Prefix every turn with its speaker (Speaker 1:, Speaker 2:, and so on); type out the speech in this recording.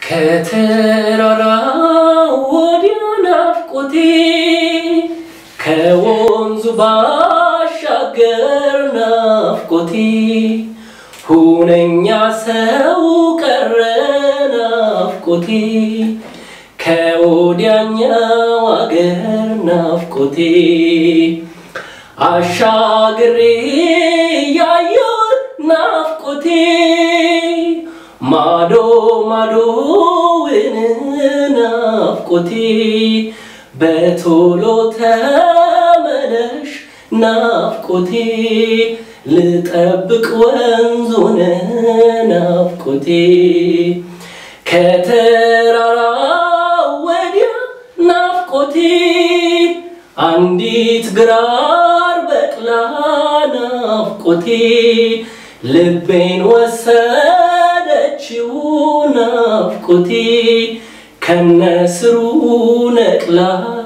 Speaker 1: ከተራራው ወዲያ ናፍቆቴ ከወንዙ ባሻገር ናፍቆቴ ሁነኛ ሰው ቀረ ናፍቆቴ ከወዲያኛው አገር ናፍቆቴ አሻግሬ ያየው ናፍቆቴ ማዶ ማዶውን ናፍቆቴ በቶሎ ተመለሽ ናፍቆቴ ልጠብቅ ወንዙን ናፍቆቴ ከተራራው ወዲያ ናፍቆቴ አንዲት ግራር በቅላ ናፍቆቴ ልቤን ወሰደችው ናፍቆቴ ከነስሩ ነቅላ